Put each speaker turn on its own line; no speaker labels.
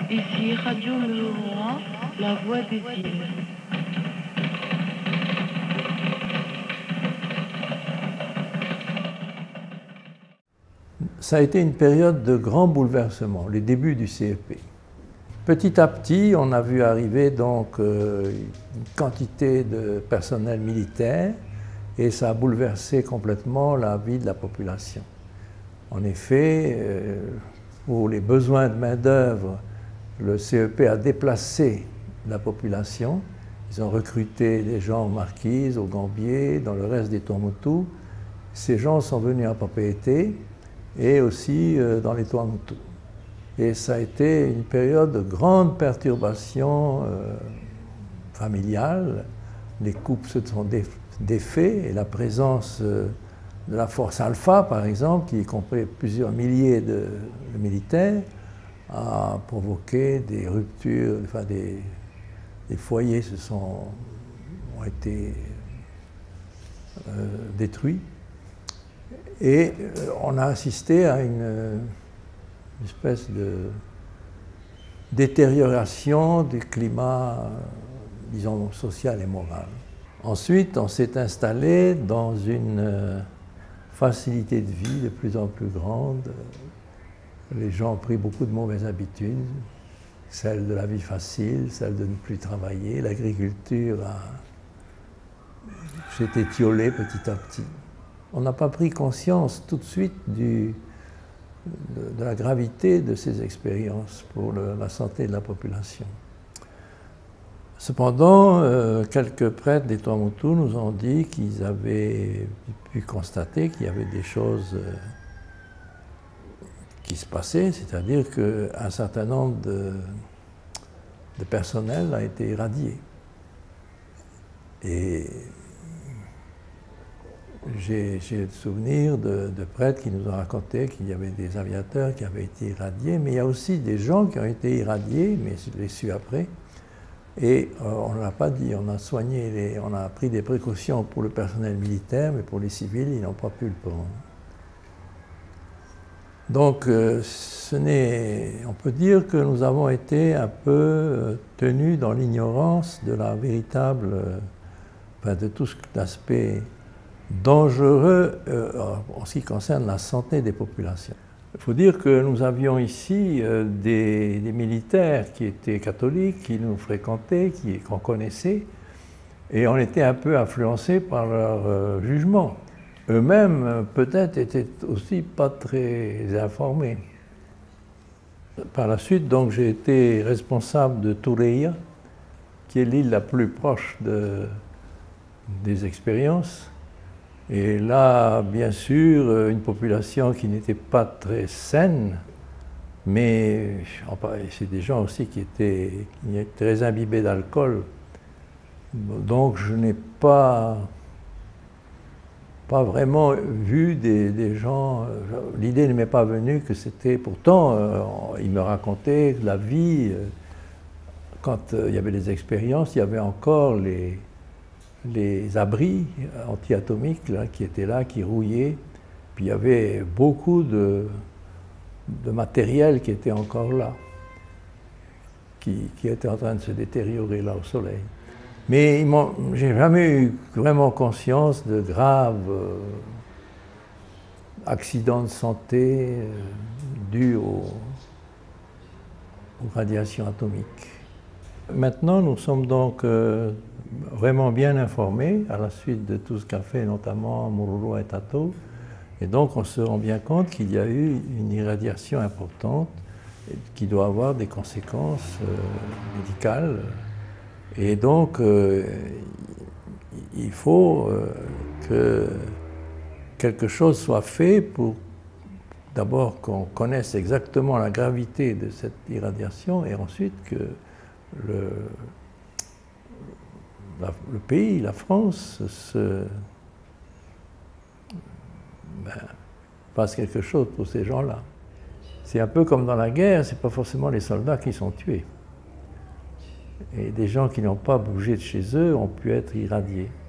Ici Radio Mururoa, la voix des îles.
Ça a été une période de grands bouleversements, les débuts du CEP. Petit à petit, on a vu arriver donc une quantité de personnel militaire et ça a bouleversé complètement la vie de la population. En effet, pour les besoins de main-d'œuvre, le CEP a déplacé la population. Ils ont recruté des gens aux Marquises, au Gambier, dans le reste des Tuamotu. Ces gens sont venus à Papeete et aussi dans les Tuamotu. Et ça a été une période de grande perturbation familiale. Les couples se sont défaits et la présence de la force Alpha, par exemple, qui comptait plusieurs milliers de militaires, a provoqué des ruptures, enfin des foyers ont été détruits. Et on a assisté à une espèce de détérioration du climat, disons, social et moral. Ensuite, on s'est installé dans une facilité de vie de plus en plus grande. Les gens ont pris beaucoup de mauvaises habitudes, celle de la vie facile, celle de ne plus travailler. L'agriculture s'est étiolée petit à petit. On n'a pas pris conscience tout de suite de la gravité de ces expériences pour la santé de la population. Cependant, quelques prêtres des Tuamotu nous ont dit qu'ils avaient pu constater qu'il y avait des choses qui se passaient, c'est-à-dire qu'un certain nombre de personnel a été irradié. Et j'ai le souvenir de prêtres qui nous ont raconté qu'il y avait des aviateurs qui avaient été irradiés, mais il y a aussi des gens qui ont été irradiés, mais je l'ai su après. Et on ne l'a pas dit, on a soigné, on a pris des précautions pour le personnel militaire, mais pour les civils, ils n'ont pas pu le prendre. Donc, on peut dire que nous avons été un peu tenus dans l'ignorance de la véritable, de tout l'aspect dangereux en ce qui concerne la santé des populations. Il faut dire que nous avions ici des militaires qui étaient catholiques, qui nous fréquentaient, qu'on connaissait, et on était un peu influencés par leur jugement. Eux-mêmes, peut-être, étaient aussi pas très informés. Par la suite, donc, j'ai été responsable de Tureia, qui est l'île la plus proche des expériences. Et là, bien sûr, une population qui n'était pas très saine, mais c'est des gens aussi qui étaient très imbibés d'alcool. Donc je n'ai pas vraiment vu des gens, l'idée ne m'est pas venue que c'était, pourtant, ils me racontaient la vie, quand il y avait des expériences, il y avait encore les abris anti-atomiques qui étaient là, qui rouillaient. Puis il y avait beaucoup de matériel qui était encore là, qui était en train de se détériorer là au soleil. Mais j'ai jamais eu vraiment conscience de graves accidents de santé dus aux radiations atomiques. Maintenant, nous sommes donc vraiment bien informés à la suite de tout ce qu'a fait notamment Mururoa et Tato. Et donc on se rend bien compte qu'il y a eu une irradiation importante qui doit avoir des conséquences médicales. Et donc il faut que quelque chose soit fait pour d'abord qu'on connaisse exactement la gravité de cette irradiation et ensuite que le pays, la France, fasse quelque chose pour ces gens-là. C'est un peu comme dans la guerre, ce n'est pas forcément les soldats qui sont tués. Et des gens qui n'ont pas bougé de chez eux ont pu être irradiés.